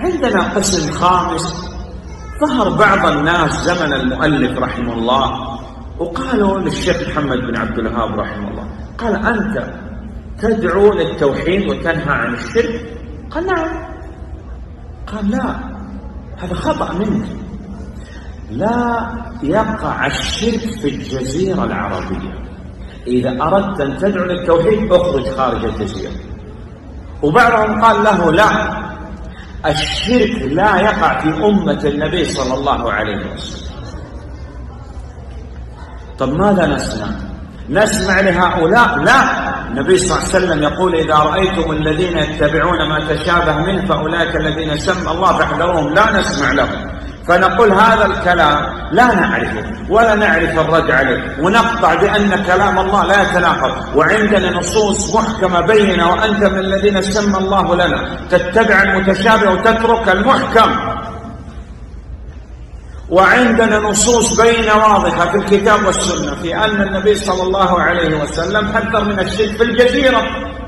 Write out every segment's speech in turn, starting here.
عندنا قسم خامس. ظهر بعض الناس زمن المؤلف رحمه الله وقالوا للشيخ محمد بن عبد الوهاب رحمه الله، قال: أنت تدعو للتوحيد وتنهى عن الشرك؟ قال: نعم. قال: لا، هذا خطأ منك. لا يقع الشرك في الجزيرة العربية. إذا أردت أن تدعو للتوحيد اخرج خارج الجزيرة. وبعضهم قال له: لا، الشرك لا يقع في أمة النبي صلى الله عليه وسلم. طب ماذا نسمع؟ نسمع لهؤلاء؟ لا، النبي صلى الله عليه وسلم يقول: إذا رأيتم الذين يتبعون ما تشابه منه فأولئك الذين سمى الله فاحذروهم. لا نسمع لهم، فنقول هذا الكلام لا نعرفه ولا نعرف الرد عليه، ونقطع بأن كلام الله لا يتناقض، وعندنا نصوص محكمة بينة، وأنت من الذين سمى الله لنا تتبع المتشابه وتترك المحكم. وعندنا نصوص بينة واضحة في الكتاب والسنة في أن النبي صلى الله عليه وسلم حذر من الشرك في الجزيرة،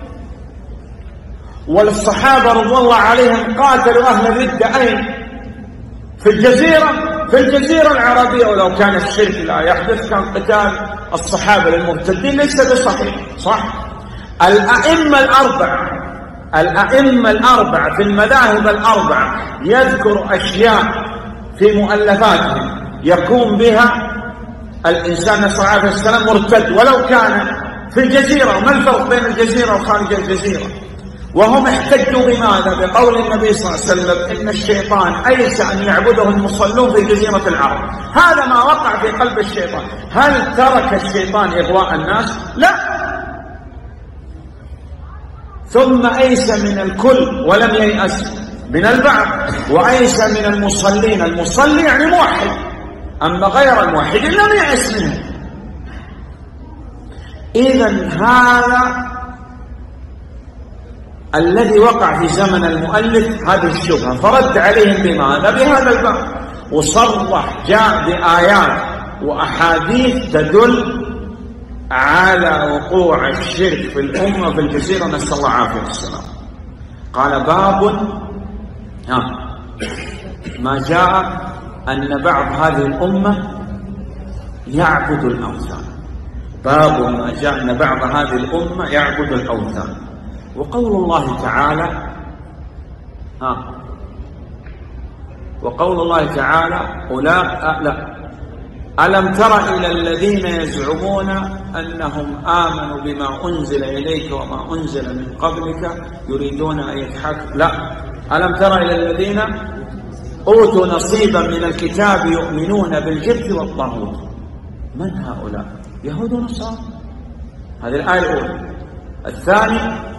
والصحابة رضي الله عليهم قاتلوا أهل الردة أين؟ في الجزيرة، في الجزيرة العربية. ولو كان الشرك لا يحدث كان قتال الصحابة للمرتدين ليس بصحيح، صح؟ الأئمة الأربعة في المذاهب الأربعة يذكر أشياء في مؤلفاتهم يكون بها الإنسان صلى الله عليه وسلم مرتد ولو كان في الجزيرة. وما الفرق بين الجزيرة وخارج الجزيرة؟ وهم احتجوا بماذا؟ بقول النبي صلى الله عليه وسلم: إن الشيطان أيس أن يعبده المصلون في جزيرة العرب. هذا ما وقع في قلب الشيطان. هل ترك الشيطان إغواء الناس؟ لا. ثم أيس من الكل ولم ييأس من البعض، وأيس من المصلين. المصلي يعني موحد، أما غير الموحد لم ييأس منه. إذن هذا الذي وقع في زمن المؤلف هذه الشبهة، فرد عليهم بماذا؟ بهذا الباب، وصرح جاء بآيات وأحاديث تدل على وقوع الشرك في الأمة في الجزيرة، نسأل الله العافية والسلام. قال: باب ما جاء أن بعض هذه الأمة يعبد الأوثان. باب ما جاء أن بعض هذه الأمة يعبد الأوثان. وقول الله تعالى وقول الله تعالى: ألم تر إلى الذين يزعمون أنهم آمنوا بما أنزل إليك وما أنزل من قبلك يريدون أن يضحكوا. لا، ألم تر إلى الذين أوتوا نصيبا من الكتاب يؤمنون بالجبت والطاغوت. من هؤلاء؟ يهود ونصارى. هذه الآية الأولى. الثانية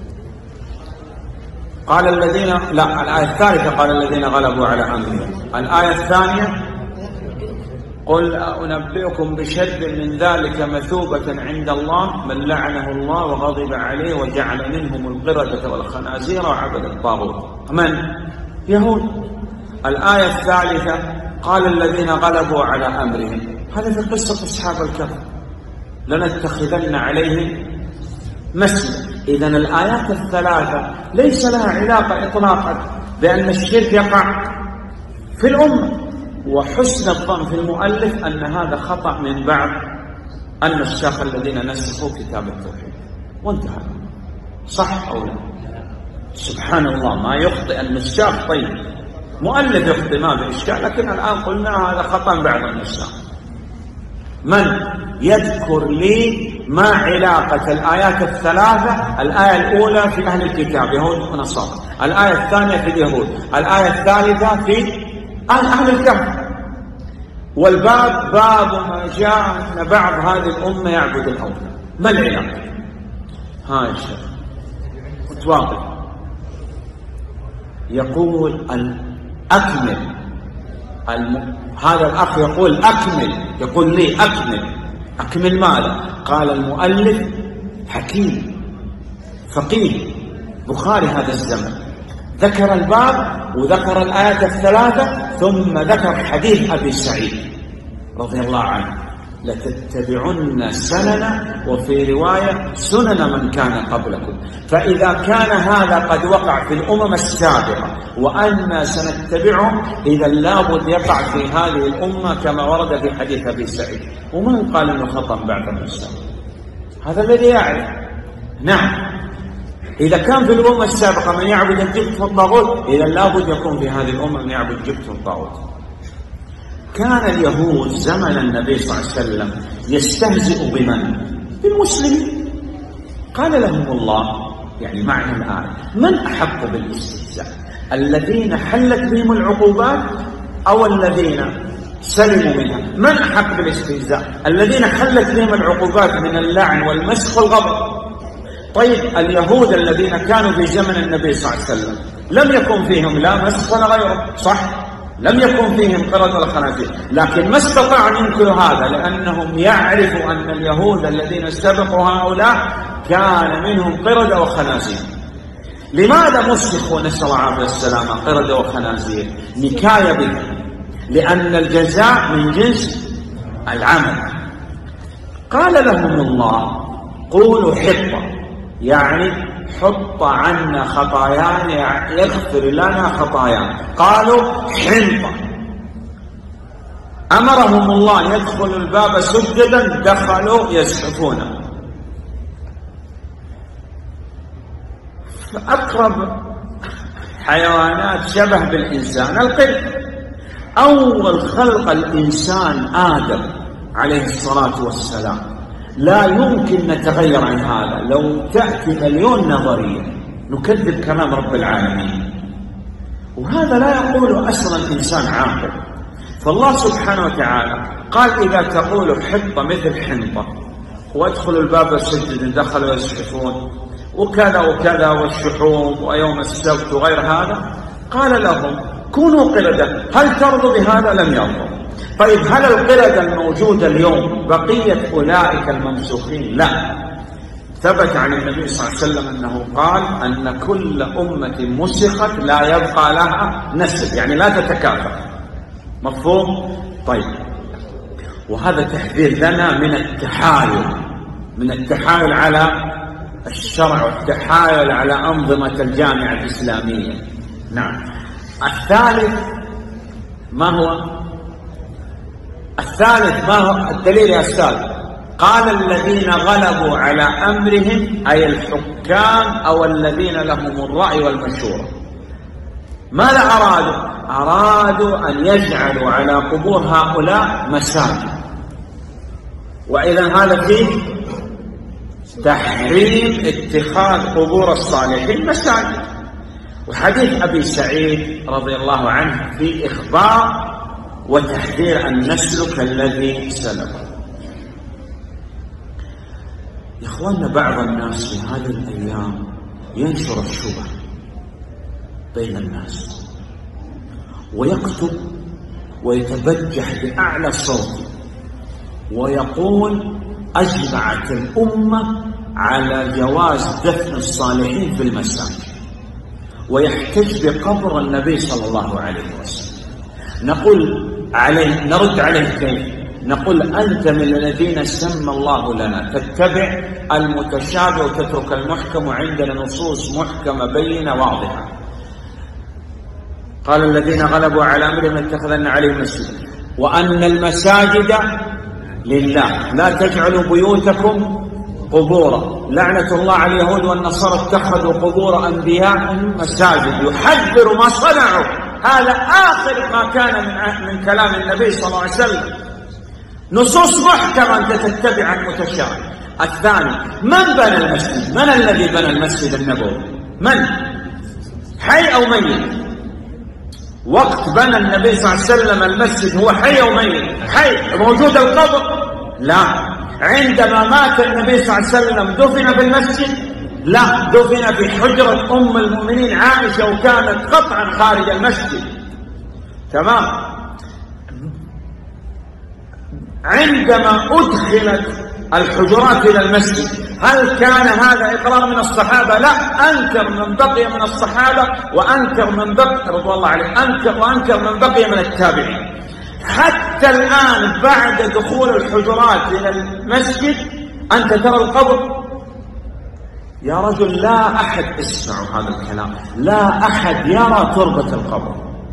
قال الذين، لا، الآية الثالثة قال الذين غلبوا على أمرهم. الآية الثانية: قل أنبئكم بشر من ذلك مثوبة عند الله من لعنه الله وغضب عليه وجعل منهم القردة والخنازير وعبد الطاغوت. من؟ يهود. الآية الثالثة قال الذين غلبوا على أمرهم. هذا في قصة أصحاب الكهف: لنتخذن عليهم مسجد. إذن الآيات الثلاثة ليس لها علاقة إطلاقا بأن الشرك يقع في الأمة. وحسن الظن في المؤلف أن هذا خطأ من بعض النساخ الذين نسخوا كتاب التوحيد، وانتهى. صح أو لا؟ سبحان الله، ما يخطئ النساخ. طيب، مؤلف يخطئ ما بإشكال، لكن الآن قلنا هذا خطأ بعض النساخ. من يذكر لي ما علاقة الآيات الثلاثة؟ الآية الأولى في أهل الكتاب يهود ونصارى، الآية الثانية في اليهود، الآية الثالثة في أهل الكهف. والباب باب ما جاء أن بعض هذه الأمة يعبد الأوثان. ما العلاقة؟ ها الشيخ متواضع يقول أكمل. هذا الأخ يقول أكمل، يقول لي أكمل ماذا؟ قال المؤلف حكيم فقيه بخاري هذا الزمن، ذكر الباب وذكر الآيات الثلاثة ثم ذكر حديث أبي سعيد رضي الله عنه. لتتبعن سنن، وفي رواية سنن من كان قبلكم. فإذا كان هذا قد وقع في الأمم السابقة وأنا سنتبعهم، إذا لابد يقع في هذه الأمة كما ورد في حديث أبي سعيد. ومن قال أنه خطأ بعد الإسلام؟ هذا الذي يعرف. نعم، إذا كان في الأمة السابقة من يعبد الجبت والطاغوت، إذا لابد يكون في هذه الأمة من يعبد الجبت والطاغوت. كان اليهود زمن النبي صلى الله عليه وسلم يستهزئ بمن؟ بالمسلمين. قال لهم الله، يعني معنى الآية، من أحق بالاستهزاء؟ الذين حلت بهم العقوبات أو الذين سلموا منها؟ من أحق بالاستهزاء؟ الذين حلت بهم العقوبات من اللعن والمسخ والغضب. طيب اليهود الذين كانوا في زمن النبي صلى الله عليه وسلم لم يكن فيهم لا مسخ ولا غيره، صح؟ لم يكن فيهم قرد ولا خنازير، لكن ما استطاع أن ينكروا هذا، لأنهم يعرفوا أن اليهود الذين سبقوا هؤلاء كان منهم قرد وخنازير. لماذا مسخوا نسأل الله عليه السلامة قرد وخنازير؟ نكاية به، لأن الجزاء من جنس العمل. قال لهم الله قولوا حطة، يعني حط عنا خطايانا، يغفر لنا خطايانا. قالوا حنطة. أمرهم الله أن يدخلوا الباب سجدا، دخلوا يزحفون. فأقرب حيوانات شبه بالإنسان القرد. أول خلق الإنسان آدم عليه الصلاة والسلام، لا يمكن نتغير عن هذا. لو تأتي مليون نظرية نكذب كلام رب العالمين، وهذا لا يقول أصلا إنسان عاقل. فالله سبحانه وتعالى قال إذا تقول حطة مثل حنطة، وادخلوا الباب سجدا دخلوا يزحفون، وكذا وكذا، والشحوم ويوم السبت وغير هذا، قال لهم كونوا قردة. هل ترضوا بهذا؟ لم يرضوا. طيب هل القردة الموجودة اليوم بقية أولئك الممسوخين؟ لا. ثبت عن النبي صلى الله عليه وسلم أنه قال أن كل أمة مسخت لا يبقى لها نسل، يعني لا تتكاثر. مفهوم؟ طيب، وهذا تحذير لنا من التحايل على الشرع والتحايل على أنظمة الجامعة الإسلامية. نعم. الثالث ما هو؟ الدليل يا أستاذ؟ قال الذين غلبوا على أمرهم، أي الحكام أو الذين لهم الرأي والمشورة. ماذا أرادوا؟ أرادوا أن يجعلوا على قبور هؤلاء مساجد، وإذا هذا فيه تحريم اتخاذ قبور الصالحين مساجد. وحديث أبي سعيد رضي الله عنه في إخبار وتحذير أن نسلك الذي سلك. يا إخواننا، بعض الناس في هذه الأيام ينشر الشبه بين الناس، ويكتب ويتبجح بأعلى صوت ويقول أجمعت الأمة على جواز دفن الصالحين في المساجد، ويحتج بقبر النبي صلى الله عليه وسلم. نرد عليه كيف؟ نقول أنت من الذين سمى الله لنا تتبع المتشابه وتترك المحكم، وعندنا نصوص محكمة بينة واضحة. قال الذين غلبوا على أمرهم اتخذن عليهم مسجدا، وأن المساجد لله لا تجعلوا بيوتكم قبورا. لعنة الله على اليهود والنصارى اتخذوا قبور أنبيائهم مساجد، يحذر ما صنعوا. هذا آخر ما كان من كلام النبي صلى الله عليه وسلم، نصوص محكمة أنت تتبع المتشابه. الثاني، من بنى المسجد؟ من الذي بنى المسجد النبوي؟ من؟ حي أو ميت؟ وقت بنى النبي صلى الله عليه وسلم المسجد هو حي أو ميت؟ حي. موجود القبر؟ لا. عندما مات النبي صلى الله عليه وسلم دفن في المسجد؟ لا، دفن في حجرة أم المؤمنين عائشة، وكانت قطعا خارج المسجد. تمام. عندما أدخلت الحجرات إلى المسجد هل كان هذا إقرار من الصحابة؟ لا، أنكر من بقي من الصحابة، وأنكر من بقي رضي الله عليه، وأنكر من بقي من التابعين. حتى الآن بعد دخول الحجرات إلى المسجد أنت ترى القبر. يا رجل لا أحد، اسمعوا هذا الكلام، لا أحد يرى تربة القبر،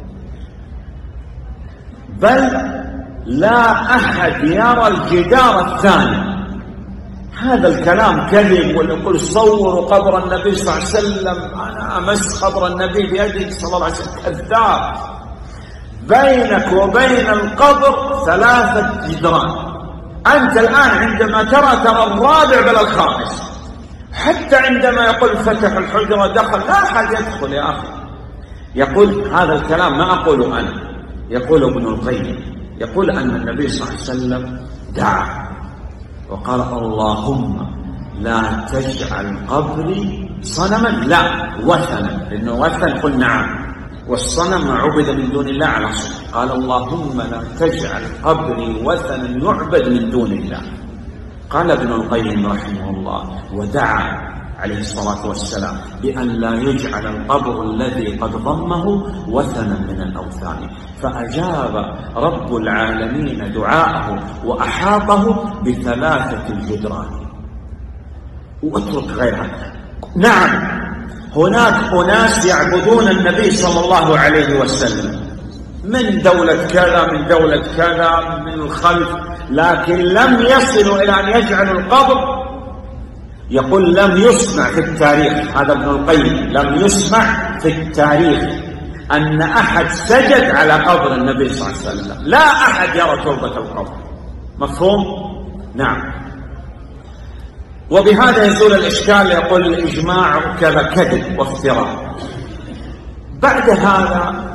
بل لا أحد يرى الجدار الثاني. هذا الكلام كذب. واللي يقول صوروا قبر النبي صلى الله عليه وسلم، أنا أمس قبر النبي بيدي صلى الله عليه وسلم، كذاب. بينك وبين القبر 3 جدران. أنت الآن عندما ترى الرابع بل الخامس. حتى عندما يقول فتح الحجرة دخل، لا أحد يدخل يا أخي. يقول هذا الكلام ما أقوله أنا، يقول ابن القيم، يقول أن النبي صلى الله عليه وسلم دعا وقال اللهم لا تجعل قبري صنما، لا وثنا، لأنه وثن قل نعم، والصنم عبد من دون الله على صنم. قال اللهم لا تجعل قبري وثنا يعبد من دون الله. قال ابن القيم رحمه الله ودعا عليه الصلاة والسلام بأن لا يجعل القبر الذي قد ضمه وثنا من الأوثان، فأجاب رب العالمين دعاءه وأحاطه ب3 الجدران. واترك غيرها. نعم هناك أناس يعبدون النبي صلى الله عليه وسلم من دولة كذا من دولة كذا من الخلف، لكن لم يصلوا إلى أن يجعلوا القبر. يقول لم يسمع في التاريخ، هذا ابن القيم، لم يسمع في التاريخ أن أحد سجد على قبر النبي صلى الله عليه وسلم، لا أحد يرى تربة القبر. مفهوم؟ نعم. وبهذا يزول الإشكال. يقول الإجماع كذا كذب وافتراء. بعد هذا